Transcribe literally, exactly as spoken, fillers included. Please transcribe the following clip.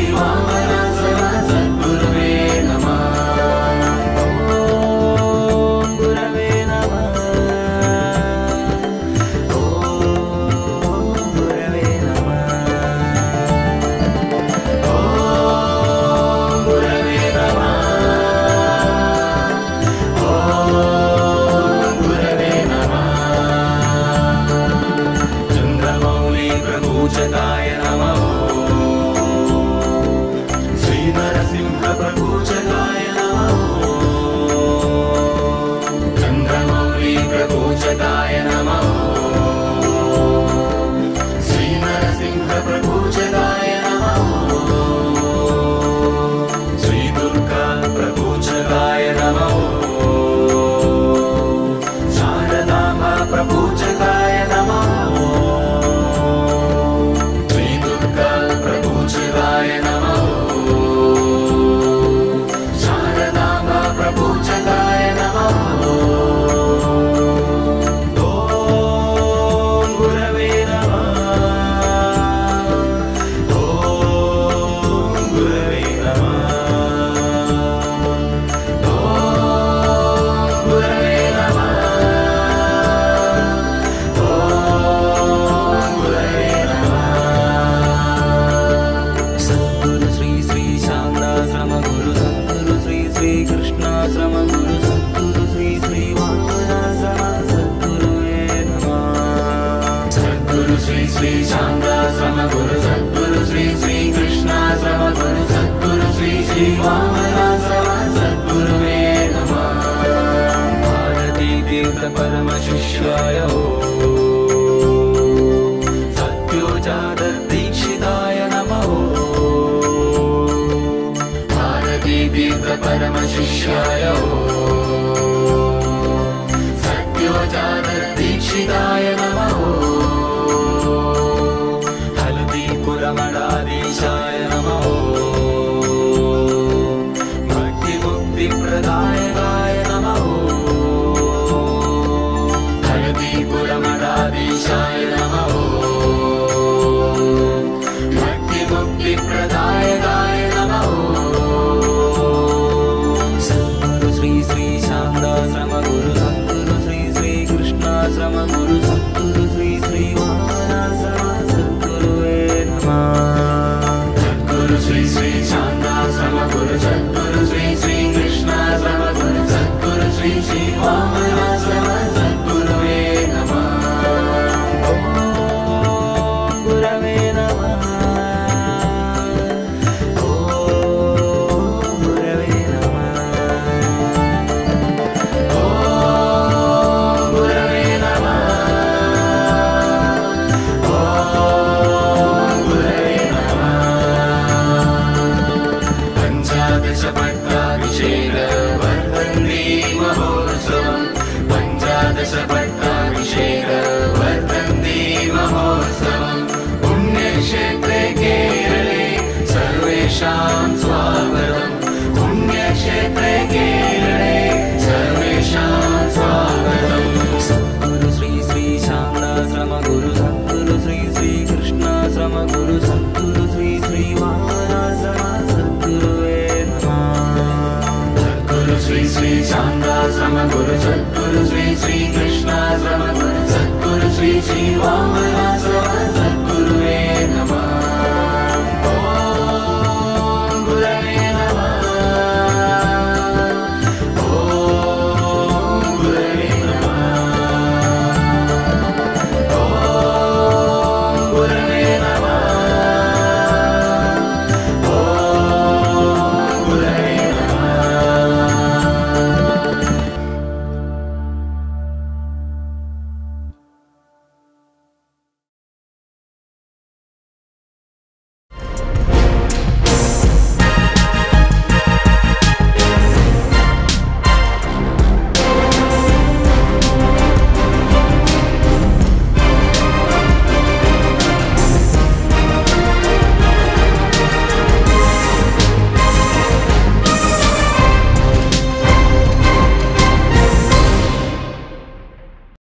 वामनासम सद्गुरुवे नमः। ओम गुरवे नमः। ओम गुरवे नमः। ओम गुरवे नमः। ओम गुरवे नमः। चंद्रमौली प्रभूचकाय नमः। श्री नरसिंह प्रभूचकाय नमः। चंद्रमौली प्रभूचकाय नमः। श्री नरसिंह प्रभूचकाय नमः। श्री दुर्गा प्रभूचकाय नमः। शारदाम्बा प्रभूचकाय नमः। श्री दुर्गा प्रभूचकाय नमः। शारदाम्बा प्रभूचकाय नमः। ओम गुरवे नमः। ओम गुरवे नमः। ओम गुरवे नमः। ओम गुरवे नमः। सद्गुरु श्री श्री शारदाश्रम गुरु सद्गुरु श्री श्री कृष्णाश्रम गुरु सद्गुरु श्री श्री वामनाश्रम सद्गुरुवे नमः। सद्गुरु श्री श्री शारदाश्रम गुरु सद्गुरु श्री श्री कृष्णाश्रम गुरु सद्गुरु श्री श्री वामनाश्रम सद्गुरुवे नमः। भारती तीर्थ परम शिष्याय सत्योजात दीक्षिताय नमः। भारती तीर्थ परम शिष्याय सत्योजात दीक्षिताय नमः। हल्दीपुरमडाधीशाय नमः। भक्तिमुक्तिप्रदायकाय नमः। हल्दीपुरमडाधीशाय नमः। भक्तिमुक्तिप्रदायकाय नमः। सद्गुरु श्री श्री शारदाश्रम गुरु सद्गुरु श्री श्री कृष्णाश्रम गुरु सद्गुरु श्री श्री वामनाश्रम सद्गुरुवे नमः। सद्गुरु श्री श्री शारदाश्रम गुरु सद्गुरु श्री श्री कृष्णाश्रम गुरु सद्गुरु श्री श्री वामनाश्रम सद्गुरुवे नमः। ओम गुरवे नमः। ओम गुरवे नमः। ओम गुरवे नमः। ओम गुरवे नमः। पंचादश पट्टाभिषेक वर्धन्ती महोत्सवम्। पंचादश पट्टाभिषेक वर्धन्ती महोत्सवम्। पुण्यक्षेत्रे केरले सर्वेषां स्वागतम्। पुण्यक्षेत्रे केरळे सर्वेषां स्वागतम्। सद्गुरु श्री श्री शारदाश्रम गुरु सद्गुरु श्री श्री कृष्णाश्रम गुरु सद्गुरु श्री श्री वामनाश्रम सद्गुरुवे नमः। सद्गुरु श्री श्री शारदाश्रम गुरु सद्गुरु श्री श्री कृष्णाश्रम गुरु सद्गुरु श्री श्री वामनाश्रम